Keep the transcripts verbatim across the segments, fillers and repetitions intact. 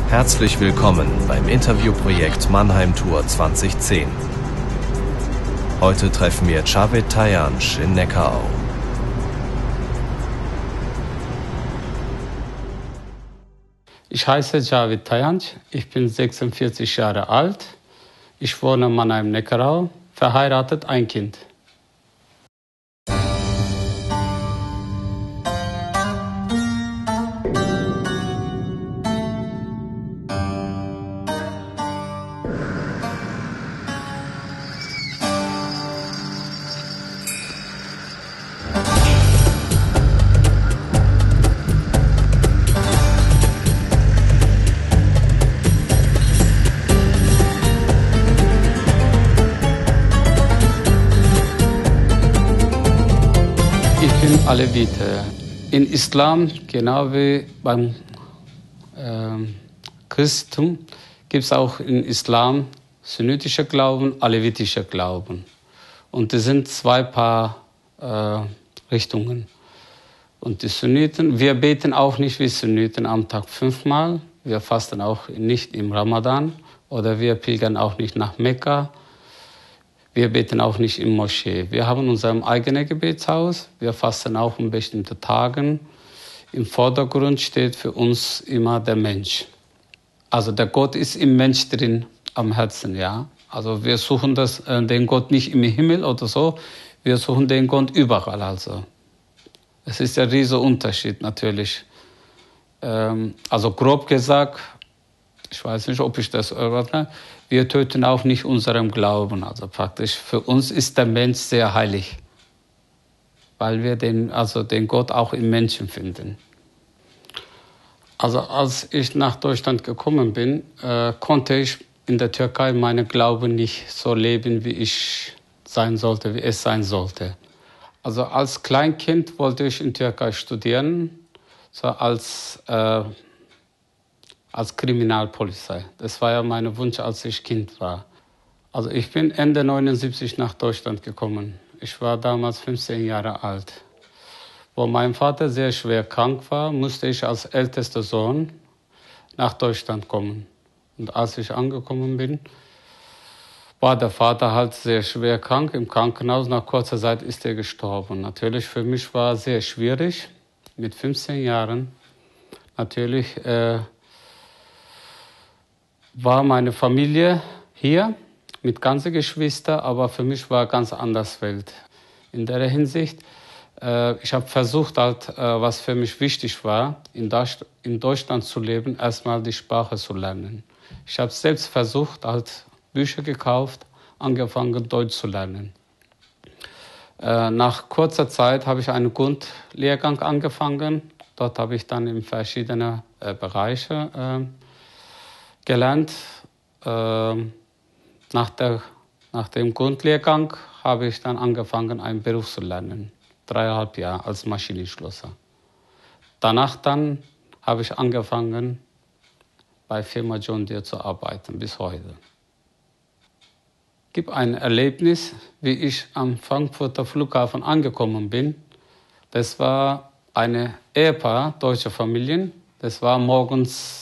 Herzlich willkommen beim Interviewprojekt Mannheim Tour zwanzig zehn. Heute treffen wir Cavit Tayanch in Neckarau. Ich heiße Cavit Tayanch, ich bin sechsundvierzig Jahre alt, ich wohne in Mannheim-Neckarau, verheiratet, ein Kind. Ich bin Alevite. In Islam, genau wie beim äh, Christentum, gibt es auch in Islam sunnitischer Glauben, alevitischer Glauben. Und das sind zwei Paar äh, Richtungen. Und die Sunniten, wir beten auch nicht wie Sunniten am Tag fünfmal. Wir fasten auch nicht im Ramadan oder wir pilgern auch nicht nach Mekka. Wir beten auch nicht in Moschee. Wir haben unser eigenes Gebetshaus. Wir fasten auch an bestimmten Tagen. Im Vordergrund steht für uns immer der Mensch. Also der Gott ist im Mensch drin, am Herzen, ja. Also wir suchen das, äh, den Gott nicht im Himmel oder so. Wir suchen den Gott überall. Also es ist ein riesiger Unterschied natürlich. Ähm, also grob gesagt, ich weiß nicht, ob ich das erwarte. Wir töten auch nicht unseren Glauben. Also praktisch für uns ist der Mensch sehr heilig, weil wir den, also den Gott auch im Menschen finden. Also als ich nach Deutschland gekommen bin, äh, konnte ich in der Türkei meinen Glauben nicht so leben, wie ich sein sollte, wie es sein sollte. Also als Kleinkind wollte ich in Türkei studieren, so als äh, als Kriminalpolizei. Das war ja mein Wunsch, als ich Kind war. Also ich bin Ende neunundsiebzig nach Deutschland gekommen. Ich war damals fünfzehn Jahre alt. Wo mein Vater sehr schwer krank war, musste ich als ältester Sohn nach Deutschland kommen. Und als ich angekommen bin, war der Vater halt sehr schwer krank im Krankenhaus. Nach kurzer Zeit ist er gestorben. Natürlich für mich war es sehr schwierig, mit fünfzehn Jahren. Natürlich äh, war meine Familie hier mit ganzen Geschwistern, aber für mich war ganz anders Welt. In der Hinsicht, äh, ich habe versucht, halt, äh, was für mich wichtig war, in, Deutsch, in Deutschland zu leben, erstmal die Sprache zu lernen. Ich habe selbst versucht, halt Bücher gekauft, angefangen Deutsch zu lernen. Äh, nach kurzer Zeit habe ich einen Grundlehrgang angefangen. Dort habe ich dann in verschiedene äh, Bereiche äh, gelernt. Äh, nach, der, nach dem Grundlehrgang habe ich dann angefangen, einen Beruf zu lernen. Dreieinhalb Jahre als Maschinenschlosser. Danach dann habe ich angefangen, bei Firma John Deere zu arbeiten, bis heute. Es gibt ein Erlebnis, wie ich am Frankfurter Flughafen angekommen bin. Das war eine Ehepaar, deutsche Familien. Das war morgens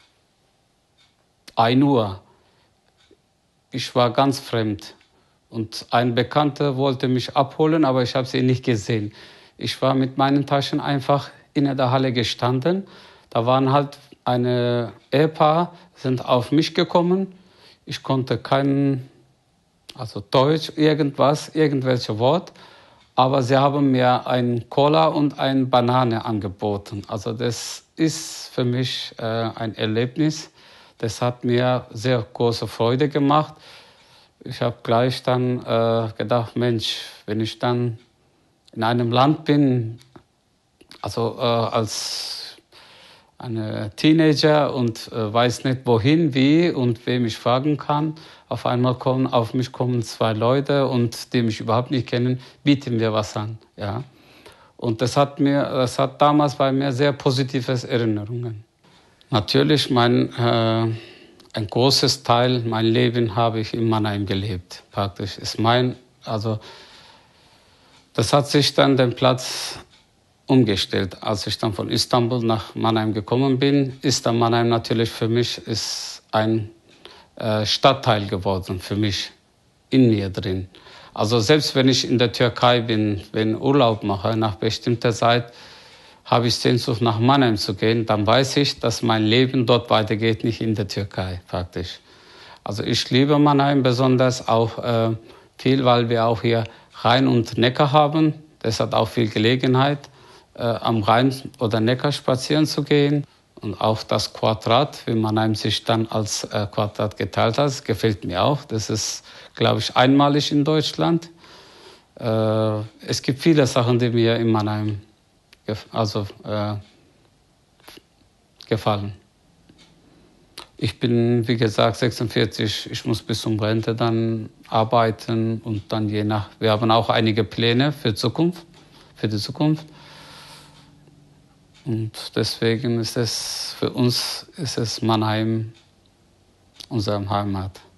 ein Uhr. Ich war ganz fremd. Und ein Bekannter wollte mich abholen, aber ich habe sie nicht gesehen. Ich war mit meinen Taschen einfach in der Halle gestanden. Da waren halt eine Ehepaar, sind auf mich gekommen. Ich konnte kein, also Deutsch, irgendwas, irgendwelche Wort. Aber sie haben mir ein Cola und eine Banane angeboten. Also das ist für mich äh, ein Erlebnis. Das hat mir sehr große Freude gemacht. Ich habe gleich dann äh, gedacht, Mensch, wenn ich dann in einem Land bin, also äh, als ein Teenager und äh, weiß nicht wohin, wie und wem ich fragen kann, auf einmal kommen auf mich kommen zwei Leute und die mich überhaupt nicht kennen, bieten mir was an, ja. Und das hat mir, das hat damals bei mir sehr positive Erinnerungen. Natürlich, mein, äh, ein großes Teil mein Leben habe ich in Mannheim gelebt. Praktisch ist mein, also das hat sich dann den Platz umgestellt. Als ich dann von Istanbul nach Mannheim gekommen bin, ist dann Mannheim natürlich für mich ist ein äh, Stadtteil geworden, für mich in mir drin. Also selbst wenn ich in der Türkei bin, wenn Urlaub mache, nach bestimmter Zeit, habe ich Sehnsucht nach Mannheim zu gehen, dann weiß ich, dass mein Leben dort weitergeht, nicht in der Türkei praktisch. Also ich liebe Mannheim besonders auch äh, viel, weil wir auch hier Rhein und Neckar haben. Das hat auch viel Gelegenheit, äh, am Rhein oder Neckar spazieren zu gehen. Und auch das Quadrat, wie Mannheim sich dann als äh, Quadrat geteilt hat, gefällt mir auch. Das ist, glaube ich, einmalig in Deutschland. Äh, es gibt viele Sachen, die mir in Mannheim also äh, gefallen. Ich bin, wie gesagt, sechsundvierzig. Ich muss bis zum Rente dann arbeiten und dann je nach. Wir haben auch einige Pläne für Zukunft, für die Zukunft. Und deswegen ist es für uns ist es Mannheim unsere Heimat.